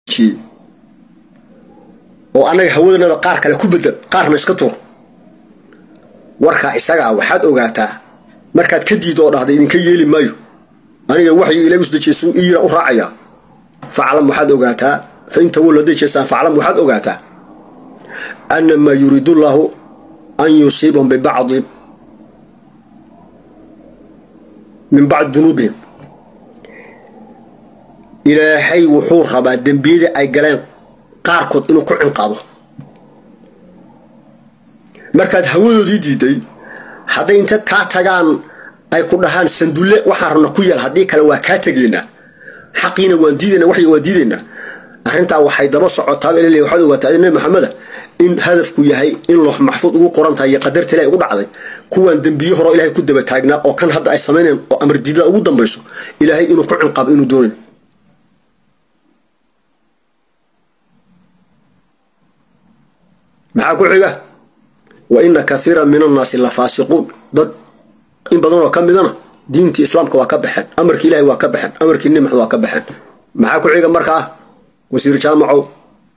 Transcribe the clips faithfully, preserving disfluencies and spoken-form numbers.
شيء وأنا هودنا هذا قارك على كبد قار مسكتور وركع إسقى وحد أوجاته مركز كدي دور هذا إن كي يلي مايو أنا وحي إلى وسط جسوا إيرا وراعيا فعلم وحد أوجاته فإن تقول لدي جسا فعلم وحد أوجاته أن ما يريد الله أن يصيبهم ببعض من بعض ذنوبهم إلى حي وحور خبا دنبيد أي جلان قاركود إنه كل عنقابه مركز هودو دي دي دي هذا أنت كاتجان أي كلهان سندولة وحرنا كويل هذيك لو كاتجينا حقينا وديدنا وحي وديدنا أنت وحيد رصع طابع اللي وحده وتعلم محمد إن هدف كويه إن الله محفوظ وقرآن تاي قدر تلاقي وبعض كوان دنبيه رو إلهي كده بتاعنا أو كان هذا أي سمين أمر جديد أو دم بيسو إلهي إنه كل عنقاب إنه دون معك حاجة وإن كثيرا من الناس لا فاسقون ضد إن بدنا كم بدنا دينتي إسلامك وكبحن أمرك إلهي وكبحن أمرك النمح وكبحن معك حاجة مركعة وسير جامعه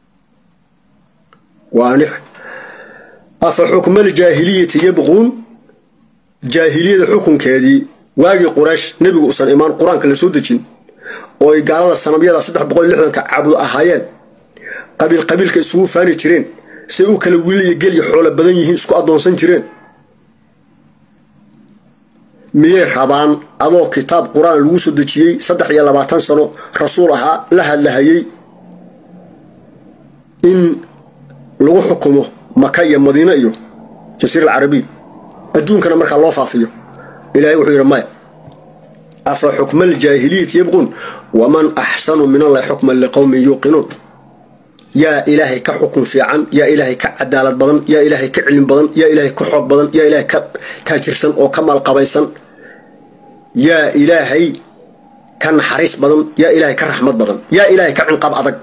وانح أفحكم الجاهلية يبغون جاهلية حكم كذي واجي قريش نبي أصلا إيمان قرآن كل سودجين ويقال هذا السنبية صدق بقول لحنا كعبد أحيان قبل قبل كسوه فاني ترين سيو كلولي يجيل يحول بدن يهين سكو أدون سنترين مية خبان أضو كتاب قرآن الوسود دشيء صدق يلا بعتن سنو رسولها لها لهي إن لو حكمه مكة مدينة يو جزيرة العربية الدون كان مركز الله فافيه إلهي وحير ماء أفحكم الجاهلية يبغون ومن أحسن من الله حكما لقوم يوقنون يا إلهي كحكم في عن يا إلهي كعدالة بدن يا إلهي كعلم بدن يا إلهي كحب بدن يا إلهي كتاجرسن أو كمال قبيسن يا إلهي كان حريص بدن يا إلهي كرحمة بدن يا إلهي كعنقب أدق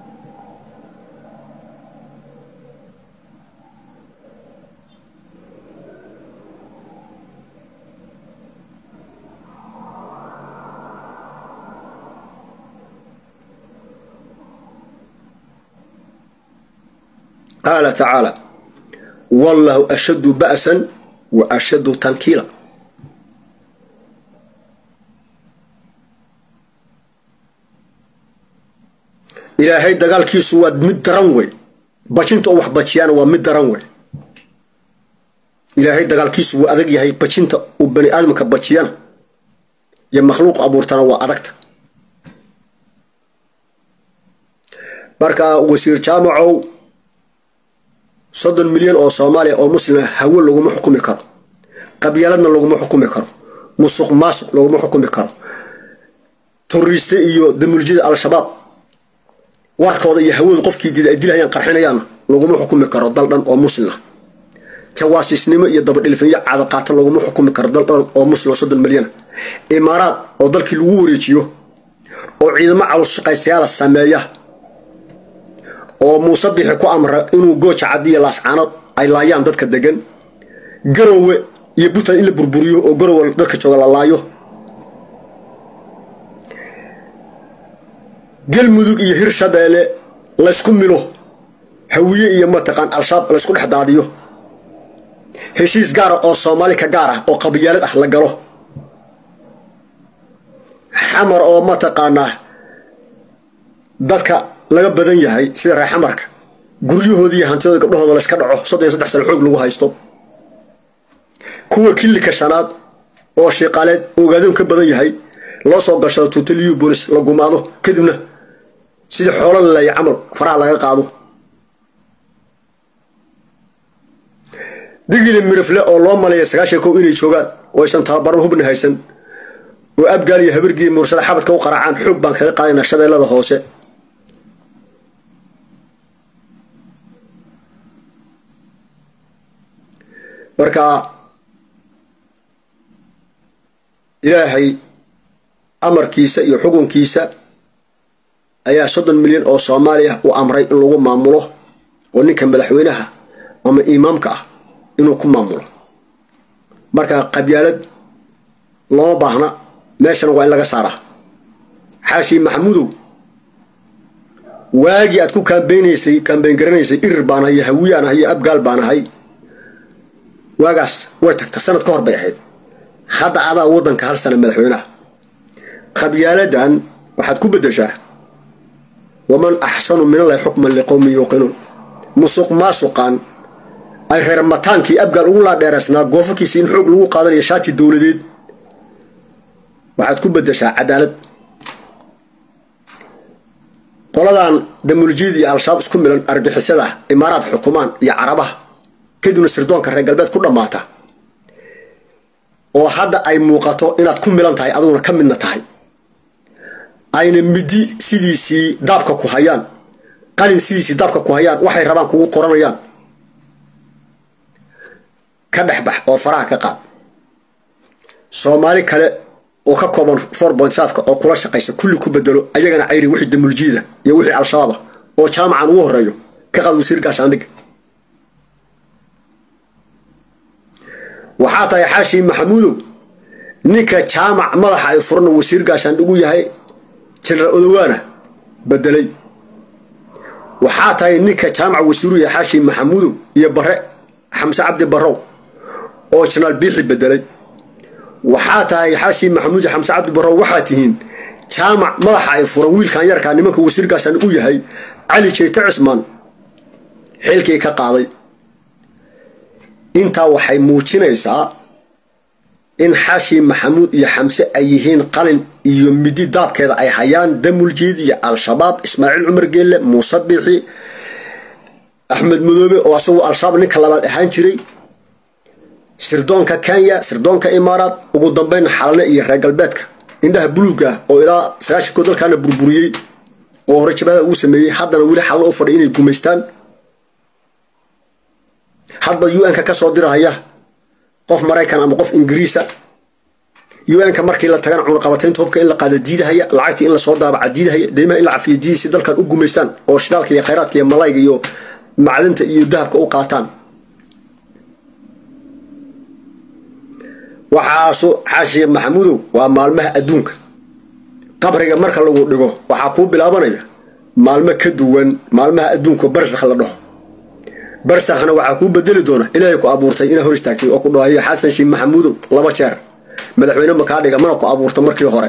قال تعالى والله أشد بأسا وأشد تنكيلا إلهي دقال كيسو واد مد رنوي باشنتو وح باشيان ومد رنوي إلهي دقال كيسو وادق يهي باشنتو وبني آدمك باشيان يا مخلوق أبورتنا وادقت بركا وسير جامعو صدن مليون أو صومالي أو مسلم هول لو ما حكم كر قبيلتنا لو ما حكم كر مسوق ماسوق لو ما حكم كر توريست إيو دمرجيد على الشباب واركوض إيو هول قف كيديد أديلها ين قرحنا لو ما حكم كر ضلنا أو مسلم تواسيس نما يضرب الفنية على قاتل لو ما حكم كر ضلنا أو مسلم صدن مليون إمارات أو ضلك الوريتيو أو عندما على الشقة سيارة السماية oo muusabix ku amra inuu gooch cadiya laascanad ay laayaan dadka degan garowe iyo butan in la burburiyo oo garowe dadka jooga la laayo galmudug iyo hirshabeele la isku milo hawiye iyo mataqan al-shabaab la isku dhaxdaadiyo heshiis gaar oo Soomaali ka gaar ah oo qabiilad ah la galo xamar oo mataqana dadka laga badan yahay sida raax marka guryahoodii hantida gabdhahooda la iska dhaco soddon iyo saddex sano xoog lagu haysto kuwa kilika shanaad oo shaqaaleed ogaadon ka badan yahay loo soo gasho tutaliyo bolis la gumaado kadibna sida xoolo la yacamal faraha laga qaado digile mirfle oo loo maleeyo sagaashan kow inay joogaan oo shan tababar hubna haysan oo abgaal iyo habargii mursada xabadka u qaracaan xoog baan kaga qaadayna shabeellada hoose marka ilaahay amarkiisa iyo xukunkiisa ayaa soddon milyan oo Soomaaliya u amray in lagu maamulo oo ninka madaxweynaha ama imaamka ah inuu ku maamulo marka qabyaalad loo baahna meeshan waa in laga saaraa xaashi maxamuudow واجي أتكو كامبينيسي كامبين جرينيسي إربانا هي هويانا هي أبقال بانا هي واجاس ورتك تسنة كهر بيحيد خد هذا وضن كهر سنة مدحونا خبيالة دان وحد كوب الدجاه ومن أحسن من الله حكما لقوم يوقنون مسوق ما سوقان أي غير متانكي أبقال أولا درسنا قوفكي سين حق لو قادر يشاتي الدولدين وحد كوب الدجاه عدالة قولدان دمولجيد يا الشاب اسكو ميلان اربخيسدا امارات حكومان يا عربه كدون سردونka reer galbeed ku dhamaata oo hadda ay muuqato inaad ku milan tahay aduna ka midna tahay ayna midi sidiisi daabka ku hayaan qalin sidiisi daabka ku hayaan waxay rabaan kugu qoranayaan ka dhaxbax oo faraha ka qaad Soomaali kale oo ka kooban four point five ka oo kula shaqeysa kulli ku bedelo ayagana ayri wixii damuljiida iyo wixii al-shabaab oo jaamacan ugu horeeyo ka qad wasiir gaashaandhig waxa tahay xaashi maxamuud ninka jaamac madaxa ay furno wasiir gaashaandhig u yahay General Odawaana bedelay waxa tahay ninka jaamac wasiiru yahay xaashi maxamuud iyo bare xamse cabdi barrow oo General Biixi bedelay waxaa tahay xaashi maxamuud xamse cabdi barrow waxaa tihiin jaamac madaxa ay furan wiilkan yarka nimanka wasiir gaashaandhig u yahay cali jeeta cismaan xilkii ka qaaday inta waxay muujinaysaa in xaashi maxamuud iyo xamse ay yihiin qalin iyo midi daabkeeda ay hayaan damuljiid iyo al-shabaab ismaaciil cumar geelle muuse biixi axmed madoobe oo asagu al-shabaab ninka labaad ahaan jiray sirdoonka Kenya sirdoonka Imaaraat ugu dambeyn xalane iyo reer galbeedka indhaha buluuga oo ilaa sagaashan kood dalkana burburiyay oo hore jabada uu sameeyay haddana wali xal u fadhiyo inay gumeystaan hadba U N ka ka soo diraya qof Mareykan ama qof Ingiriisa U N ka markii la tagan cunur qabateyn toobka in la qaado diidahaya lacagtii in la soo daabac diidahaya deema in la cafiyo diisi dalkan u gumeystaan oo shidaalka iyo khayraadka iyo malayga iyo macdanta iyo dahabka u qaataan waxaasu xaashi maxamuud waa maalmaha adduunka qabriga marka lagu dhigo waxa ku bilaabanaya maalmo ka duwan maalmaha adduunka barsakh la dhaho barsakhna waxa ku bedeli doona ilaahay ku abuurtay ina hor istaagtay oo ku dhahay xasan sheekh maxamuud laba jeer madaxweyne ma ka dhiga mana ku abuurtay markii hore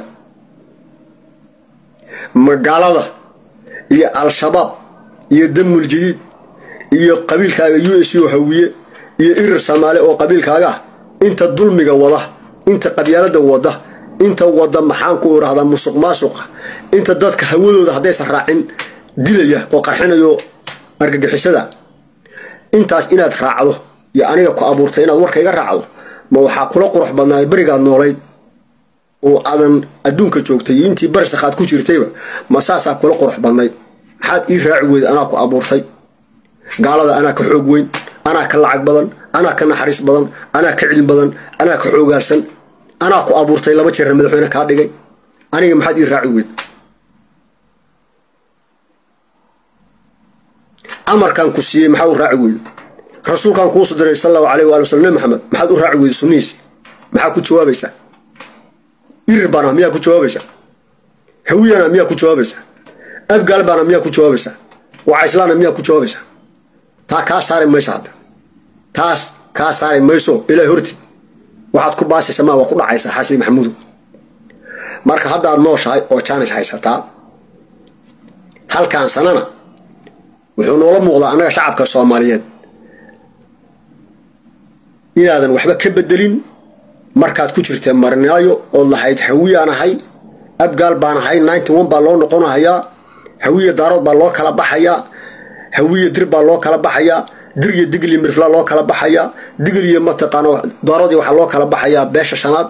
magaalada iyo al-shabaab iyo damul jadiid iyo qabiilkaaga U S U hawiye iyo irir Soomaali oo qabiilkaaga inta dulmiga wada inta qabyaalada wada inta wada maxaan ku raahdaa musuq maasuq inta dadka hawadooda haday raacin dilaya oo qarxinayo argagixisada intaas inaad raacdo ya aniga ku abuurtay inaad warkayga raacdo ma waxa kula qurux badnaa bariga noolay oo aadan adduunka joogtay intii barsakhaad ku jirtayba ma saasa kula qurux badnay xad ii raaci weyd ana ku abuurtay gaalada ana ka xoog weyn ana ka lacag badan ana ka naxariis badan ana ka cilmi badan ana ka xoogaalsan ana ku abuurtay laba jeer madaxweyne ka dhigay aniga maxad ii raaci weyd amarkan ku siiyay maxaa u raaci weyd rasuulkan ku soo diray sallallahu alayhi wa sallam maxamed maxad u raaci weyd sunniis maxaa ku jawaabaysa irbana miyaa ku jawaabaysa hawiyana miyaa ku jawaabaysa abgalbana miyaa ku jawaabaysa waa islaana miyaa ku jawaabaysa ta ka saari maysa taas ka saari mayso ilaa horti waxaad ku baasaysa ma waa ku dhacaysa xaashi maxamuud marka hadda aad nooshahay oo challenge haysataa halkan sanana wuxuu noola muuqdaa anaga shacabka Soomaaliyeed inaadan waxba ka bedelin markaad ku jirtay marnaayo oo lahayd hawiyanahay abgaal baan ahay ninety one baa loo noqonayaa hawiye daarood baa loo kala baxayaa hawiye dir baa loo kala baxayaa dir iyo digli mirfla loo kala baxayaa digli iyo mataqaano daaroodii waxa loo kala baxayaa beesha shanaad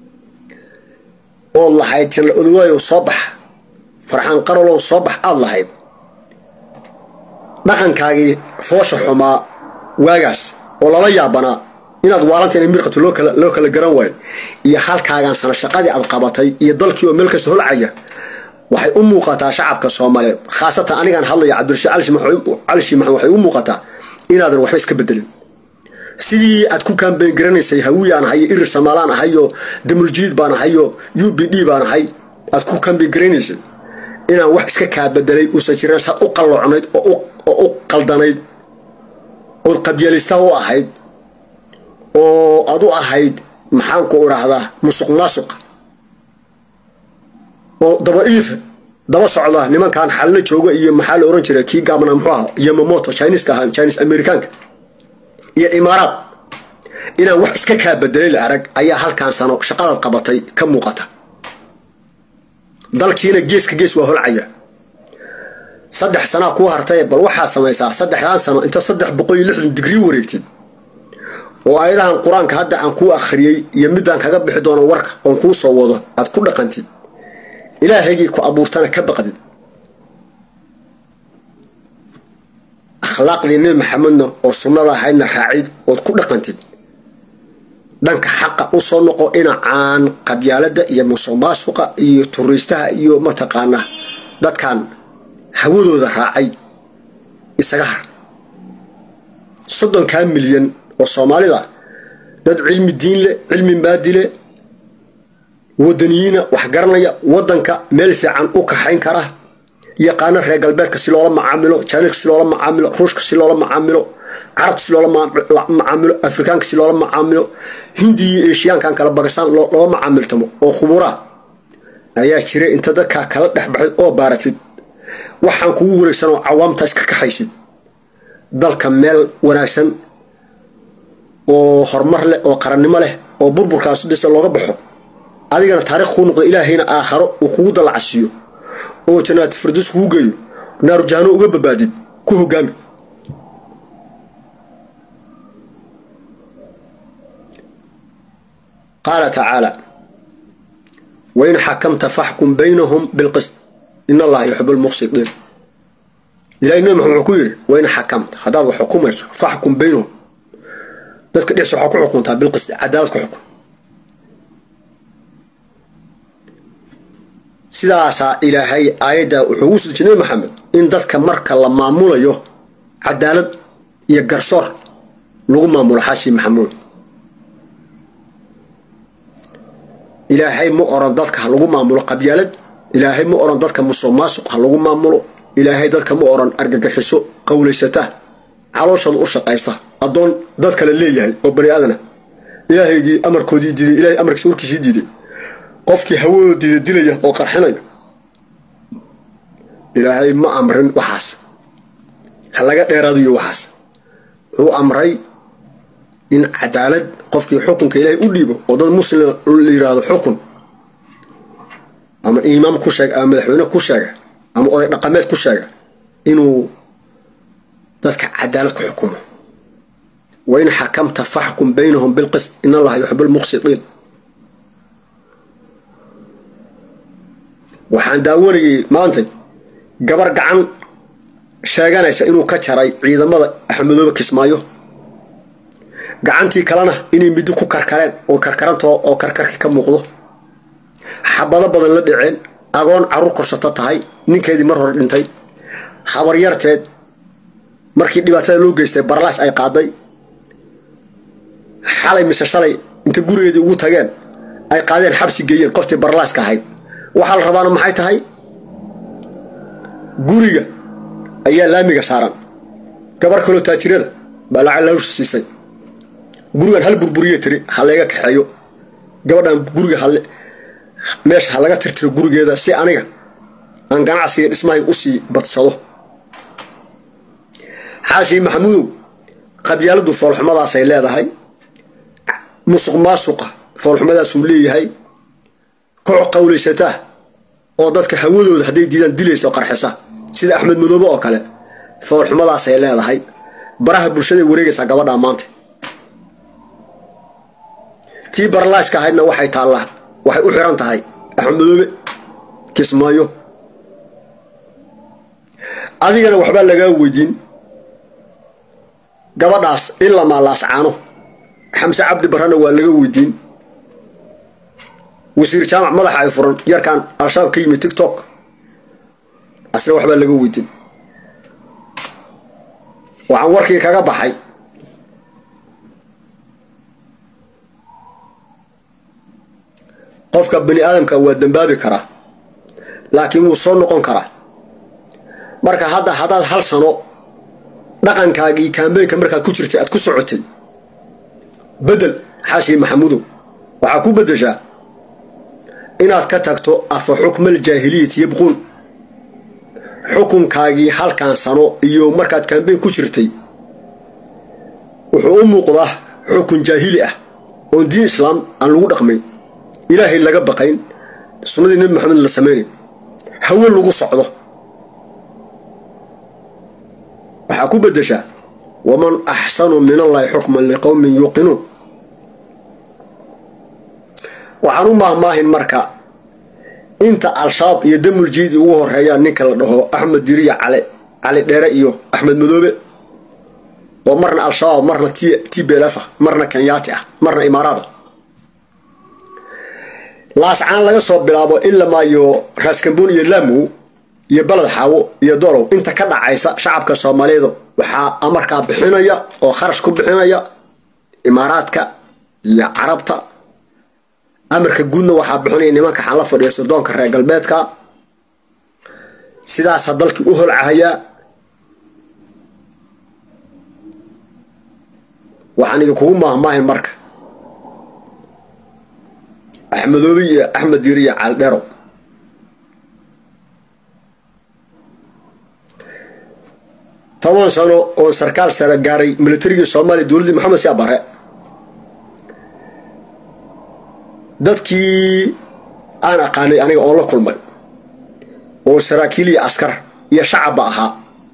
oo lahayd tan odawaayo soo bax farxan qaralo soo bax aad lahayd dhaqankaagii foosha xumaa waagaas oo lala yaabana inaad waalanteen mirqato loo kala loo kala garan waay iyo halkaagan sana shaqadii aad qabatay iyo dalkii oo meel kasta holcaya waxay u muuqataa shacabka Soomaaliyeed khaasatan anigan hadlaya Cabdirashiid Ali Maxamed Ali Maxamed waxay u muuqataa inaadan waxba iska bedelin sidii aad ku campaign garanaysay hawiyaan hayo irir Soomaalian hayo damuljiid baan hayo U B D baan hay aad ku campaign garanaysay inaan wax iska kaa bedelay uusan jirin saad u qalloocnayd oo u qaldanayd ood qabyaalista u ahayd oo aad u ahayd maxaan ku iraahdaa musuq maasuq oo daba iif daba socda nimankan xalna jooga iyo maxaa la oran jiray kii gaabna muxuu ahaa Yamamoto Chinese ka ahaa Chinese American iyo Imaaraat inaan wax iska kaa bedelay la arag ayaa halkaan sano shaqada qabatay ka muuqata dalkiina geeska gees waa holcaya saddex sano ku hartay bal waxa sameeysaa saddexdan sano inta saddex boqol iyo lixdan degree wareegtid oo ayadahan quraanka hadda aan ku akhriyay iyo midaan kaga bixi doono warka oo ku soo wado aad ku dhaqantid ilaahaygi ku abuurtana ka baqdid akhlaaqdii nabi maxamedna oo sunnada ahaydna raacid oo ku dhaqantid dhanka xaqa u soo noqo inaan qabyaalada iyo musuqmaasuqa iyo turiistaha iyo mataqaana dadkan hawadooda raacay isaga har soddon ka milyan oo Soomaalida dad cilmi diin leh cilmi maadi leh wadaniina wax garanaya wadanka meel fiican u kaxayn kara yaqaan reer galbeedka si loola macaamilo China si loola macaamilo Ruushka si loola macaamilo Carab si loola macaamilo Afrikaanka si loola macaamilo Hindi iyo Asiaanka kala Pakistan loola macaamiltamo oo khubura ayaa jiray inta dadka kala dhaxbaxay oo baaratid waxaan kugu wareegsan oo cawaamta iska kaxaysid dalka meel wanaagsan oo hormar leh oo qarannimo leh oo burburkaas dhisa looga baxo adigana taariikh ku noqdo ilaahayna aakhiro uu kugu dalacsiyo oo jannat firdaus kugu geeyo naar jaano uga badbaadid ku hogaami قال تعالى وإن حكمت فاحكم بينهم بالقسط إن الله يحب المقسطين إلى إنه محمد كوير وإن حكمت هذا هو حكومة فاحكم بينهم dadka dhix soo ku xukunta bil qisd cadaalad ku xukun sidaas ilaahay aayada wuxuu u soo maxamed in dadka marka la maamulayo cadaalad iyo garsoor lagu maamulo xashi maxamuud ilaahay mu oran dadka lagu maamulo qabyaalad ilaahay mu oran dadka musuqmaasuq lagu maamulo ilaahay dadka mu oran argagaxiso qowleysata calooshooda u shaqaysta adoon dad kale leeyahay oo bari aadana ilaahaygi amarkoodii diiday ilaahay amarkiisa warkiisa diiday qofkii hawoodii dilaya oo qarxinaya ilaahay ma amrin waxaas halaga dheeraadiyo waxaas uu amray in cadaalad qofkii xukunka ilaahay u dhiibo oo dad muslim la yiraahdo xukun ama imaam ku sheeg ama madaxweyne ku sheeg ama oday dhaqameed ku sheeg inuu dadka cadaalad ku xukumo وإن حكمت فاحكم بينهم بالقسط إن الله يحب المقسطين وحان داوري مانتي قبر قعان شاقانيسا إنو كتشاري عيدا ماذا أحمدو بكسمايو قعانتي كلانا إني مدو كو كركرين أو كركران تو أو كركركي كموقضو حبادا بدن لدعين أغون عرو كرسطاتهاي نينكيدي مرهور انتاي خبر يارتيد markii dhibaatada loo geystay barlaas ay qaaday xalay mise shalay inta gurigeedii ugu tageen ay qaadeen xabsi geeyeen qoftii barlaaska ahayd waxa la rabaana maxay tahay guriga ayaa laamiga saaran gabar kale taajirada baa lacag lagu siisay gurigan hal burburiye tiri halaga kaxeeyo gabadhan guriga hal meesha halaga tirtiro gurigeeda si aniga aan ganacsiga dhismahay u sii badsado حاشي محمود قبيلة فالح ماذا سيلا هاي مسق ماسقة فالح ماذا سولي هاي كوع قولي ستاه وضدك حولوا هدي ديدان ديليس وقرحسة سيد أحمد مذوبة وكلا فالح ماذا سيلا هاي براه برشدي وريقس عقبضا مانتي تي برلاش كهيدنا وحي تالله وحي أحرانت هاي أحمد مذوبة كسمايو أذيقنا وحبال لقاو ويدين gabadhaas illa ma laascaano xamse cabdi barana waa laga weydiin wasiir jaamac madaxa ay furan yarkan al-shabaab ka yimid TikTok asna waxba laga weydiin waxaan warkii kaga baxay qofka bani aadamka waa dambaabi kara laakiin wuu soo noqon karaa. marka hadda hadaad hal sano dhaqankaagii kaambeynka markaad ku jirtay aad ku socotay bedel xaashi maxamuudow waxaa ku bedeshaa inaad ka tagto afa xukmal jaahiliyati yabquun xukunkaagii halkan sano iyo markaad kaambeyn ku jirtay wuxuu u muuqdaa xukun jaahili ah oo diin islaam aan lagu dhaqmayn ilaahay laga baqayn sunnadii nabi maxamed la sameeyay hawo lagu socdo waxaa ku bedeshaa waman axsanu min allahi xukman liqowmin yuuqinuun waxaan u maahmaahin marka inta al-shabaab iyo damul jiidi ugu horeeyaan ninka la dhaho axmed diriya cali cali dheere iyo axmed madoobe oo marna al-shabaab marna t b l f ah marna kenyaati ah marna imaaraada laascaan laga soo bilaabo ilaa iyo raaskamboon iyo laamu iyo balad xaawo iyo dolow inta ka dhacaysa shacabka Soomaaliyeed waxaa amarka bixinaya oo kharash ku bixinaya imaaraadka iyo carabta amarka guudna waxaa bixinaya nimanka xal la fadhiyo Suudaanka reer galbeedka sidaas dalkii u holcahaya waxaan idinku maahmaahin marka axmedoobi iyo axmed diriya caldheero toban sano oo sarkaal sare gaaray militariga Soomaaliya dowladda Maxamed Siyaad Barre dadkii aan aqaanay aniga oo la kulmay oo saraakiil iyo askar iyo shacab ahaa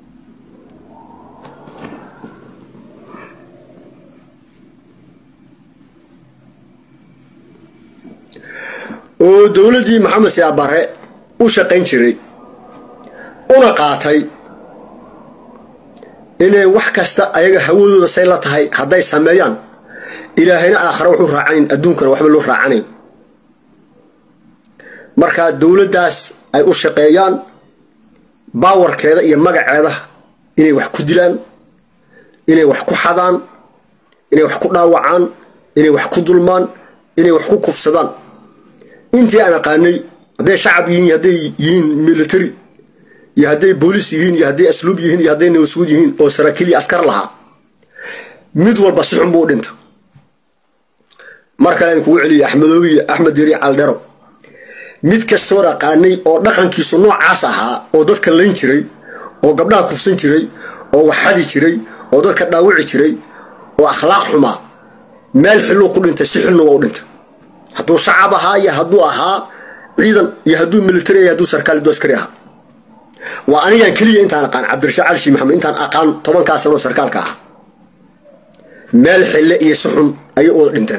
oo dowladda Maxamed Siyaad Barre u shaqayn jiray una qaatay inay wax kasta ayaga hawadooda say la tahay haday sameeyaan ilaahayna aakhira wuxuu raacayn adduunkana waxba loo raacanayn marka dowladdaas ay u shaqeeyaan baawarkeeda iyo magaceeda inay wax ku dilaan inay wax ku xadaan inay wax ku dhaawacaan inay wax ku dulmaan inay wax ku kufsadaan intii aan aqaanay haday shacab yihiin haday yihiin military iyo haday booliis yihiin iyo haday asluub yihiin iyo haday nabasuud yihiin oo saraakiil iyo askar lahaa mid walba si xun buu dhinta marka aan ku celiyo axmedoobi axmed diriya caldheero mid kastoo aqaanay oo dhaqankiisu noocaas ahaa oo dadka leen jiray oo gabdhaha kufsan jiray oo waxadi jiray oo dadka dhaawici jiray oo akhlaaq xuma meel xillo ku dhintay si xilno u dhintay hadduu shacab ahaa iyo hadduu ahaa ciidan iyo hadduu military iyo hadduu sarkaal iyo askari ahaa waa aniga kaliya intaan aqaan Cabdirashaad Cali Maxamed intaan aqaan toban ka sano sarkaalka ah meel xille iyo suxun ay u dhinteen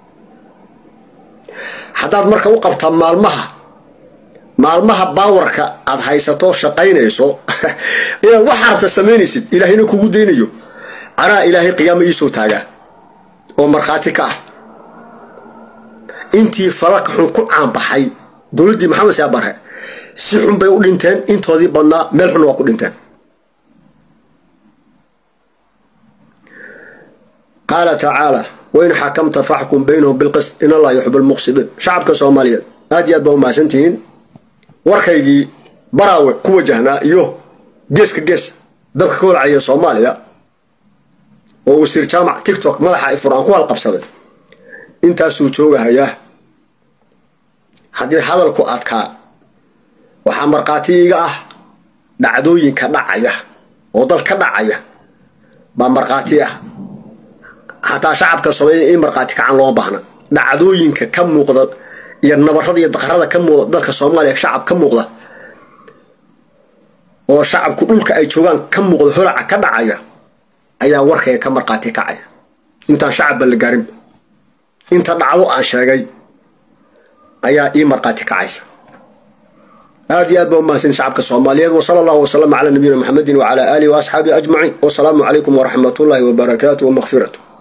hadaad marka u qabta maalmaha maalmaha baawarka aad haysato shaqaynayso inaad wax arta sameynaysid ilaahina kugu deynayo ara ilaahay qiyaamo ii soo taaga oo marxaati ka ah intii falak xun ku caan baxay dowladda Maxamed Siyaad Barre si xun bay u dhinteen intoodii badnaa meel xun waa ku dhinteen qaala tacaala وإن حكمت فاحكم بينهم بالقسط إن الله يحب المقسطين شعبك الصومالي هذه أدبه ما سنتين ورخيجي براوي كوجهنا يو جيسك جيس دبك كول عيا الصومالية ووسير جامع تيك توك ملحق فران كوال قبصده انت سوتشوغا هيا حدي هذا الكو أتكا وحمرقاتي اه دعدوين كدعية ودل كدعية بمرقاتي اه حتى شعبك الصومالي مرقاتي كعن لو باهنا دعدوين كم موقدة يا النبرة دي الدقرة كم موقدة دلك الصومالي شعب كم موقدة وشعب كلك أي شوغان كم موقدة هرع كدعية أيها ورخي كم مرقاتي كعية انت شعب اللي قارب انت دعوة عن شاقي أيها إيه مرقاتي كعية هذه أدبه ما سن شعبك الصومالي وصلى الله وسلم على نبينا محمد وعلى آله وأصحابه أجمعين والسلام عليكم ورحمة الله وبركاته ومغفرته.